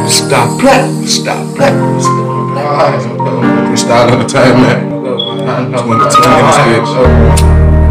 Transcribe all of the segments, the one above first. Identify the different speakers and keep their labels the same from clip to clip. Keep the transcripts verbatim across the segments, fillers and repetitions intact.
Speaker 1: Stop playing, stop playing, stop playing. Style entertainment. twenty twenty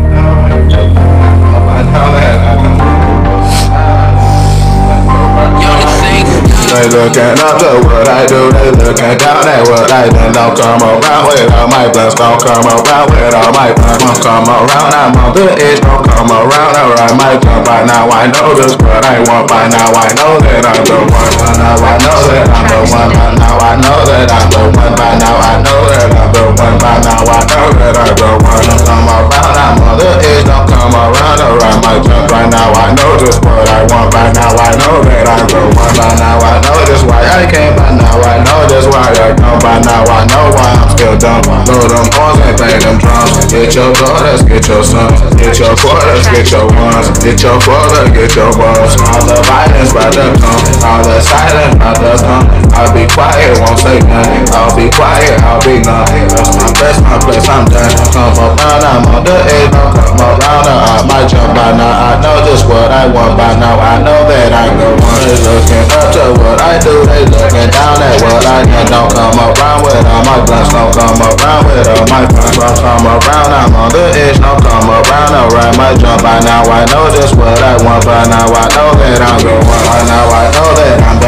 Speaker 1: They looking up to what I do, they looking down at what I do. Don't come around with all my blunts, don't come around with all my blunts. Don't come around, I'm on the edge, don't come around or I might jump. By now I know this what I want, by now I know that I'm the one. By now I know that I'm the one, by now I know that I'm the one. By now I know that I'm the one, by now I know that I'm the one. Don't come around, I'm on the edge, don't come around or I might jump. By now I know just what I want, by now I know that I'm the one. By now I know this why I came, by now I know this why I come. By now I know why I'm still dumb. Load them horns and play them drums. Get your daughters, get your sons, get your quarters, get your ones, get your quarter, get your ones. All the violence about to come, all the silence about to come. I'll be quiet, won't say nothing. I'll be quiet, I'll be nothing. That's my best, my place, I'm done. Come around, I'm on the edge, don't come around or I might jump. By now I know just what I want, by now I know that I'm the one. They looking up to what I do, they looking down at what I get. Don't come around with all my blunts, don't come around with all my blunts. Don't come around, I'm on the edge, don't come around or I might jump. By now I know just what I want, by now I know that I'm the one. By now I know that I'm